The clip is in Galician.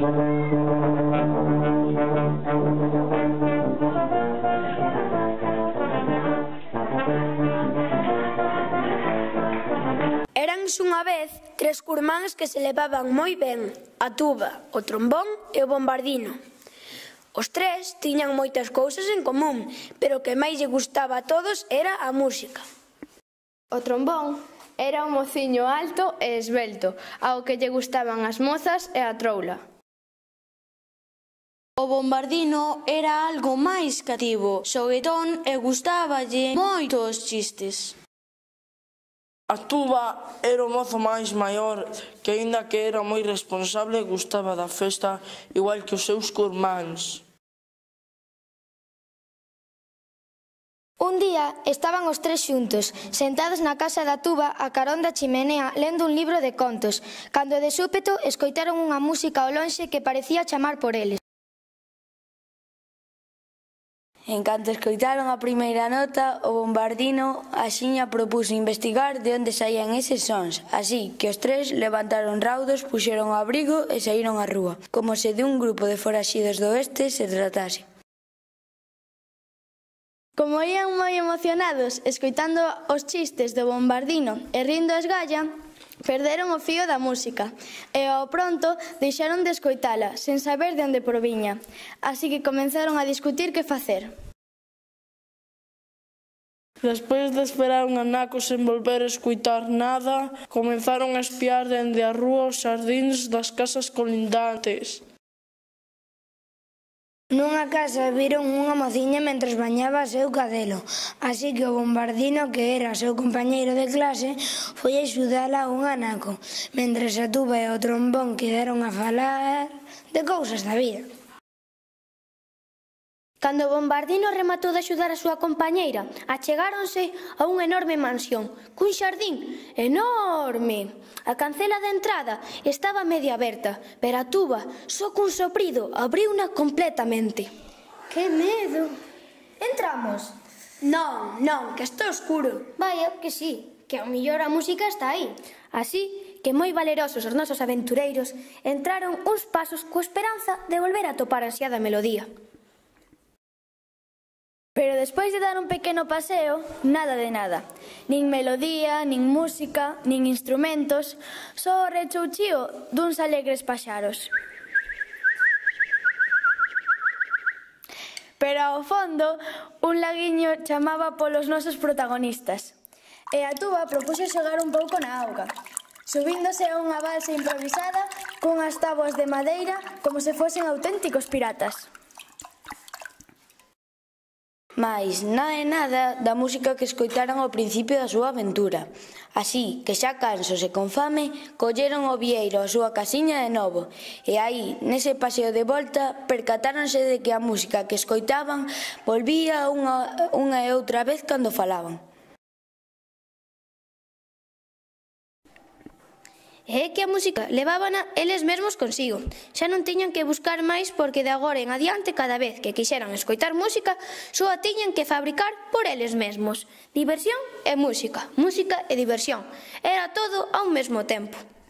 Éranse unha vez tres curmáns que se levaban moi ben: a tuba, o trombón e o bombardino. Os tres tiñan moitas cousas en común, pero o que máis lle gustaba a todos era a música. O trombón era un mociño alto e esvelto, ao que lle gustaban as mozas e a troula. O bombardino era algo máis cativo, xoguetón e gustáballe moito os chistes. A tuba era o mozo máis maior, que aínda que era moi responsable, gustaba da festa igual que os seus curmáns. Un día estaban os tres xuntos, sentados na casa da tuba a carón da chimenea lendo un libro de contos, cando de súpeto escoitaron unha música ao lonxe que parecía chamar por eles. En canto escoitaron a primeira nota, o bombardino axiña propuso investigar de onde saían eses sons, así que os tres levantaron raudos, puxeron o abrigo e saíron á rúa, como se de un grupo de foraxidos do oeste se tratase. Como ían moi emocionados escoitando os chistes do bombardino e rindo a esgalla, perderon o fío da música e ao pronto deixaron de escoitala, sen saber de onde proviña. Así que comenzaron a discutir que facer. Despois de esperar un anaco sen volver a escoitar nada, comenzaron a espiar dende a rúa os xardíns das casas colindantes. Nunha casa viron unha mociña mentres bañaba o seu cadelo, así que o bombardino, que era o seu compañeiro de clase, foi axudala a un anaco, mentres a tuba e o trombón quedaron a falar de cousas da vida. Cando o bombardino rematou de axudar a súa compañeira, achegáronse a unha enorme mansión, cun xardín enorme. A cancela de entrada estaba medio aberta, pero a tuba, só cun soprido, abriuna completamente. ¡Que medo! Entramos? Non, que está oscuro. Vaya, que sí, que ao mellor a música está aí. Así que moi valerosos os nosos aventureiros entraron uns pasos coa esperanza de volver a topar a ansiada melodía. Pero despois de dar un pequeno paseo, nada de nada. Nin melodía, nin música, nin instrumentos, só o rechouchío duns alegres paxaros. Pero ao fondo, un laguiño chamaba polos nosos protagonistas. E a tuba propuxo xogar un pouco na auga, subíndose a unha balsa improvisada cunhas táboas de madeira como se fosen auténticos piratas. Mais nada e nada da música que escoitaran ao principio da súa aventura. Así que xa cansos e con fame, colleron o vieiro a súa casiña de novo, e aí, nese paseo de volta, percatáronse de que a música que escoitaban volvía unha e outra vez cando falaban. É que a música levábana eles mesmos consigo. Xa non tiñan que buscar máis porque de agora en adiante cada vez que quixeran escoitar música só a tiñan que fabricar por eles mesmos. Diversión e música, música e diversión. Era todo ao mesmo tempo.